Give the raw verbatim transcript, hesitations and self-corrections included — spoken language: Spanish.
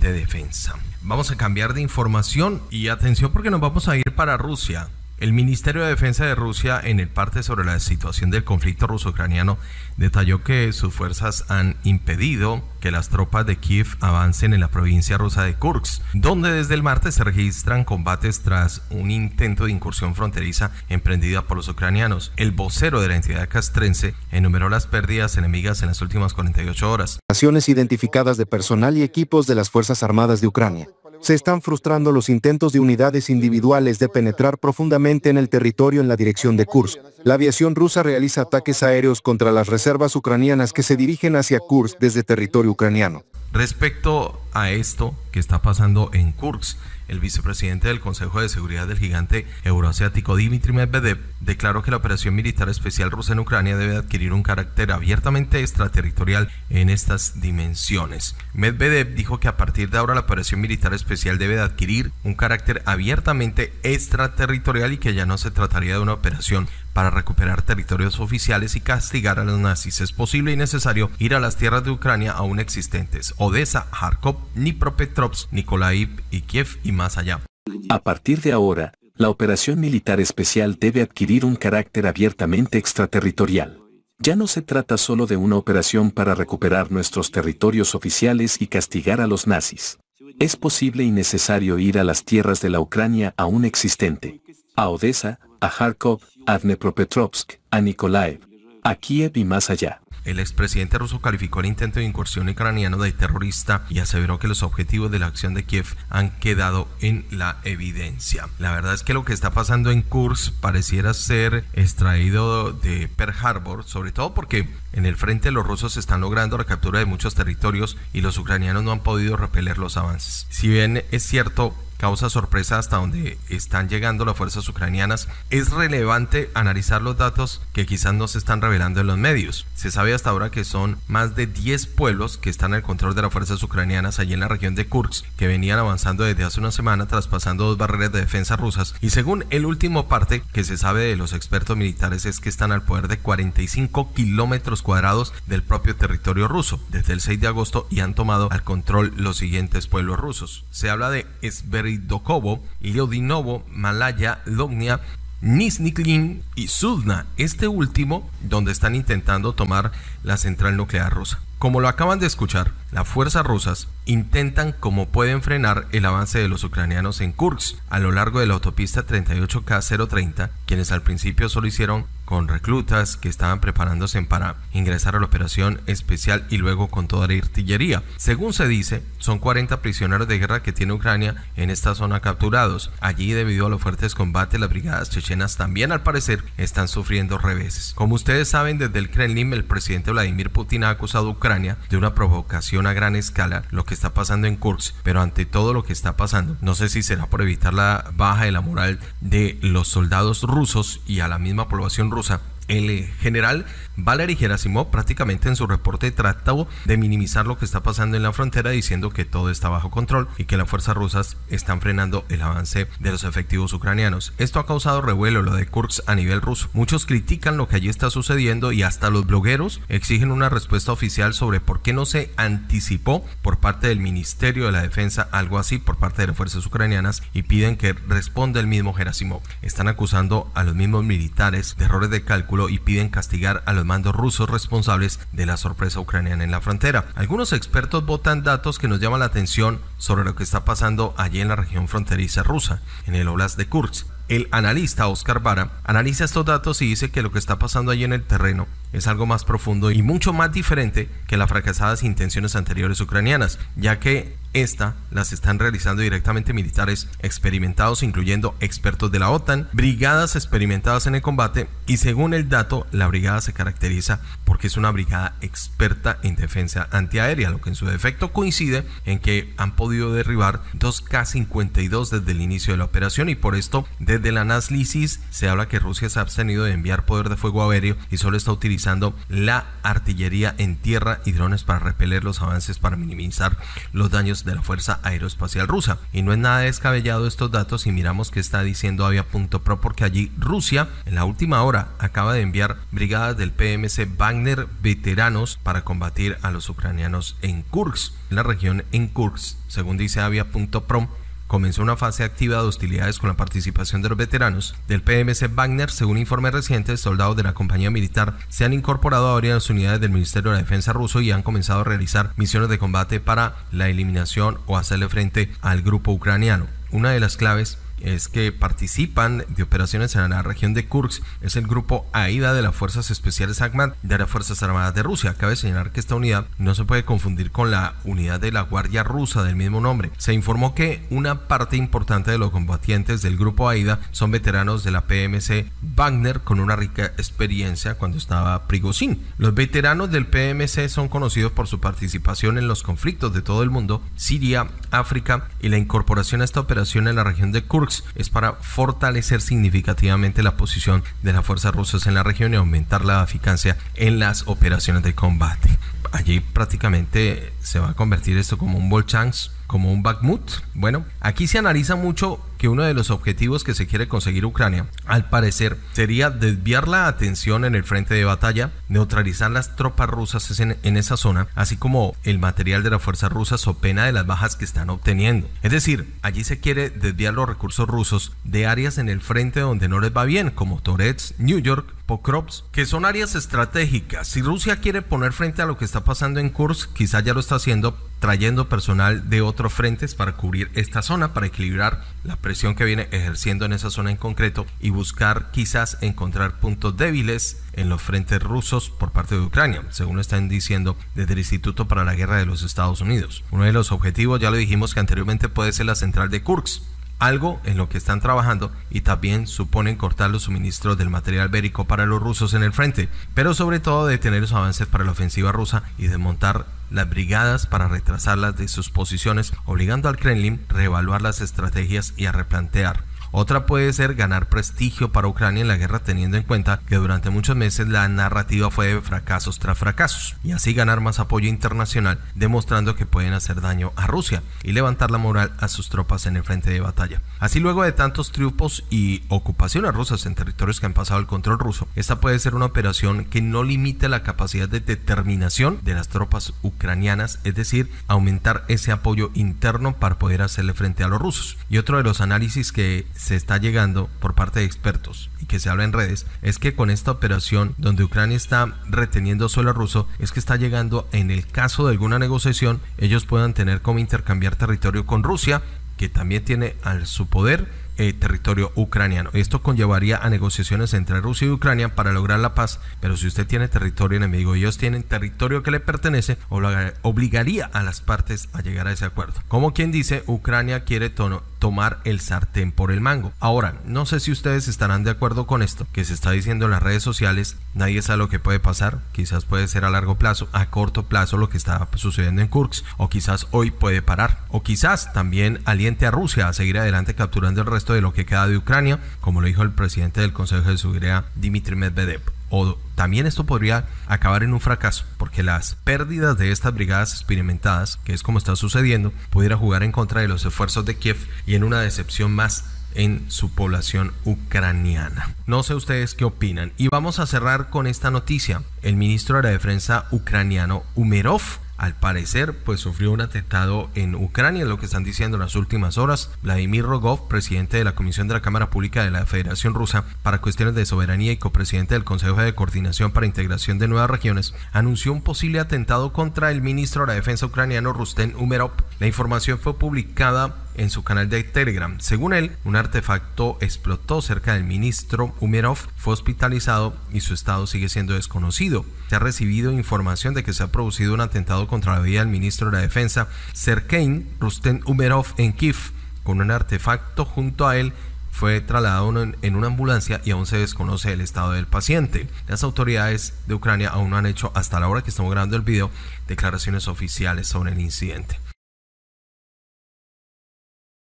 de defensa. Vamos a cambiar de información y atención porque nos vamos a ir para Rusia. El Ministerio de Defensa de Rusia, en el parte sobre la situación del conflicto ruso-ucraniano, detalló que sus fuerzas han impedido que las tropas de Kiev avancen en la provincia rusa de Kursk, donde desde el martes se registran combates tras un intento de incursión fronteriza emprendida por los ucranianos. El vocero de la entidad castrense enumeró las pérdidas enemigas en las últimas cuarenta y ocho horas. Naciones identificadas de personal y equipos de las Fuerzas Armadas de Ucrania. Se están frustrando los intentos de unidades individuales de penetrar profundamente en el territorio en la dirección de Kursk. La aviación rusa realiza ataques aéreos contra las reservas ucranianas que se dirigen hacia Kursk desde territorio ucraniano. Respecto a esto que está pasando en Kursk, el vicepresidente del Consejo de Seguridad del gigante euroasiático Dmitry Medvedev declaró que la operación militar especial rusa en Ucrania debe adquirir un carácter abiertamente extraterritorial en estas dimensiones. Medvedev dijo que a partir de ahora la operación militar especial debe de adquirir un carácter abiertamente extraterritorial y que ya no se trataría de una operación para recuperar territorios oficiales y castigar a los nazis. Es posible y necesario ir a las tierras de Ucrania aún existentes: Odessa, Kharkov, Dnipropetrovsk, Mykolaiv y Kiev y más allá. A partir de ahora, la operación militar especial debe adquirir un carácter abiertamente extraterritorial. Ya no se trata solo de una operación para recuperar nuestros territorios oficiales y castigar a los nazis. Es posible y necesario ir a las tierras de la Ucrania aún existente: a Odessa, a Kharkov, a Dnipropetrovsk, a Mykolaiv, a Kiev y más allá. El expresidente ruso calificó el intento de incursión ucraniano de terrorista y aseveró que los objetivos de la acción de Kiev han quedado en la evidencia. La verdad es que lo que está pasando en Kursk pareciera ser extraído de Pearl Harbor, sobre todo porque en el frente los rusos están logrando la captura de muchos territorios y los ucranianos no han podido repeler los avances. Si bien es cierto, causa sorpresa hasta donde están llegando las fuerzas ucranianas, es relevante analizar los datos que quizás no se están revelando en los medios. Se sabe hasta ahora que son más de diez pueblos que están al control de las fuerzas ucranianas allí en la región de Kursk, que venían avanzando desde hace una semana traspasando dos barreras de defensa rusas, y según el último parte que se sabe de los expertos militares es que están al poder de cuarenta y cinco kilómetros cuadrados del propio territorio ruso desde el seis de agosto y han tomado al control los siguientes pueblos rusos. Se habla de Sverdlovskovo, Lyudinovo, Malaya, Lognia, Nizhny Klin y Sudna, este último donde están intentando tomar la central nuclear rusa. Como lo acaban de escuchar, las fuerzas rusas intentan como pueden frenar el avance de los ucranianos en Kursk a lo largo de la autopista treinta y ocho K cero treinta, quienes al principio solo hicieron con reclutas que estaban preparándose para ingresar a la operación especial y luego con toda la artillería. Según se dice, son cuarenta prisioneros de guerra que tiene Ucrania en esta zona capturados. Allí, debido a los fuertes combates, las brigadas chechenas también al parecer están sufriendo reveses. Como ustedes saben, desde el Kremlin el presidente Vladimir Putin ha acusado a Ucrania de una provocación a gran escala, lo que está pasando en Kursk, pero ante todo lo que está pasando, no sé si será por evitar la baja de la moral de los soldados rusos y a la misma población rusa. El general Valery Gerasimov prácticamente en su reporte trató de minimizar lo que está pasando en la frontera, diciendo que todo está bajo control y que las fuerzas rusas están frenando el avance de los efectivos ucranianos. Esto ha causado revuelo lo de Kursk a nivel ruso. Muchos critican lo que allí está sucediendo y hasta los blogueros exigen una respuesta oficial sobre por qué no se anticipó por parte del Ministerio de la Defensa algo así por parte de las fuerzas ucranianas y piden que responda el mismo Gerasimov. Están acusando a los mismos militares de errores de cálculo y piden castigar a los mandos rusos responsables de la sorpresa ucraniana en la frontera. Algunos expertos botan datos que nos llaman la atención sobre lo que está pasando allí en la región fronteriza rusa, en el Oblast de Kursk. El analista Oscar Vara analiza estos datos y dice que lo que está pasando allí en el terreno es algo más profundo y mucho más diferente que las fracasadas intenciones anteriores ucranianas, ya que esta las están realizando directamente militares experimentados, incluyendo expertos de la OTAN, brigadas experimentadas en el combate, y según el dato, la brigada se caracteriza porque es una brigada experta en defensa antiaérea, lo que en su defecto coincide en que han podido derribar dos K cincuenta y dos desde el inicio de la operación, y por esto desde el análisis se habla que Rusia se ha abstenido de enviar poder de fuego aéreo y solo está utilizando utilizando la artillería en tierra y drones para repeler los avances para minimizar los daños de la Fuerza Aeroespacial Rusa. Y no es nada descabellado estos datos si miramos qué está diciendo Avia punto pro, porque allí Rusia en la última hora acaba de enviar brigadas del P M C Wagner veteranos para combatir a los ucranianos en Kursk. En la región en Kursk, según dice Avia punto pro, comenzó una fase activa de hostilidades con la participación de los veteranos del P M C Wagner. Según informes recientes, soldados de la compañía militar se han incorporado a varias unidades del Ministerio de la Defensa ruso y han comenzado a realizar misiones de combate para la eliminación o hacerle frente al grupo ucraniano. Una de las claves es que participan de operaciones en la región de Kursk es el grupo AIDA de las Fuerzas Especiales Akhmat de las Fuerzas Armadas de Rusia. Cabe señalar que esta unidad no se puede confundir con la unidad de la Guardia Rusa del mismo nombre. Se informó que una parte importante de los combatientes del grupo AIDA son veteranos de la P M C Wagner con una rica experiencia cuando estaba Prigozhin. Los veteranos del P M C son conocidos por su participación en los conflictos de todo el mundo, Siria, África, y la incorporación a esta operación en la región de Kursk es para fortalecer significativamente la posición de las fuerzas rusas en la región y aumentar la eficacia en las operaciones de combate. Allí prácticamente se va a convertir esto como un Volchansk, como un Bakhmut. Bueno, aquí se analiza mucho que uno de los objetivos que se quiere conseguir Ucrania, al parecer, sería desviar la atención en el frente de batalla, neutralizar las tropas rusas en, en esa zona, así como el material de las fuerzas rusas o pena de las bajas que están obteniendo. Es decir, allí se quiere desviar los recursos rusos de áreas en el frente donde no les va bien, como Torets, New York, Pokrovsk, que son áreas estratégicas. Si Rusia quiere poner frente a lo que está pasando en Kursk, quizá ya lo está haciendo trayendo personal de otros frentes para cubrir esta zona, para equilibrar la presión que viene ejerciendo en esa zona en concreto y buscar quizás encontrar puntos débiles en los frentes rusos por parte de Ucrania, según están diciendo desde el Instituto para la Guerra de los Estados Unidos. Uno de los objetivos, ya lo dijimos que anteriormente, puede ser la central de Kursk, algo en lo que están trabajando, y también suponen cortar los suministros del material bélico para los rusos en el frente, pero sobre todo detener los avances para la ofensiva rusa y desmontar las brigadas para retrasarlas de sus posiciones, obligando al Kremlin a reevaluar las estrategias y a replantear. Otra puede ser ganar prestigio para Ucrania en la guerra, teniendo en cuenta que durante muchos meses la narrativa fue de fracasos tras fracasos, y así ganar más apoyo internacional, demostrando que pueden hacer daño a Rusia y levantar la moral a sus tropas en el frente de batalla. Así, luego de tantos triunfos y ocupaciones rusas en territorios que han pasado al control ruso, esta puede ser una operación que no limite la capacidad de determinación de las tropas ucranianas, es decir, aumentar ese apoyo interno para poder hacerle frente a los rusos. Y otro de los análisis que se está llegando por parte de expertos y que se habla en redes es que con esta operación donde Ucrania está reteniendo suelo ruso, es que está llegando, en el caso de alguna negociación, ellos puedan tener como intercambiar territorio con Rusia, que también tiene a su poder Eh, territorio ucraniano. Esto conllevaría a negociaciones entre Rusia y Ucrania para lograr la paz, pero si usted tiene territorio enemigo y ellos tienen territorio que le pertenece, obligaría a las partes a llegar a ese acuerdo. Como quien dice, Ucrania quiere tono, tomar el sartén por el mango. Ahora, no sé si ustedes estarán de acuerdo con esto que se está diciendo en las redes sociales. Nadie sabe lo que puede pasar, quizás puede ser a largo plazo, a corto plazo lo que está sucediendo en Kursk, o quizás hoy puede parar, o quizás también aliente a Rusia a seguir adelante capturando el resto de lo que queda de Ucrania, como lo dijo el presidente del Consejo de Seguridad, Dmitry Medvedev. O también esto podría acabar en un fracaso, porque las pérdidas de estas brigadas experimentadas, que es como está sucediendo, pudiera jugar en contra de los esfuerzos de Kiev y en una decepción más en su población ucraniana. No sé ustedes qué opinan. Y vamos a cerrar con esta noticia. El ministro de la Defensa ucraniano, Umerov, al parecer, pues sufrió un atentado en Ucrania, es lo que están diciendo en las últimas horas. Vladimir Rogov, presidente de la Comisión de la Cámara Pública de la Federación Rusa para Cuestiones de Soberanía y copresidente del Consejo de Coordinación para Integración de Nuevas Regiones, anunció un posible atentado contra el ministro de la Defensa ucraniano, Rustem Umerov. La información fue publicada en su canal de Telegram. Según él, un artefacto explotó cerca del ministro. Umerov fue hospitalizado y su estado sigue siendo desconocido. Se ha recibido información de que se ha producido un atentado contra la vida del ministro de la Defensa, Sergei Rustem Umerov, en Kiev, con un artefacto junto a él. Fue trasladado en una ambulancia y aún se desconoce el estado del paciente. Las autoridades de Ucrania aún no han hecho, hasta la hora que estamos grabando el video, declaraciones oficiales sobre el incidente.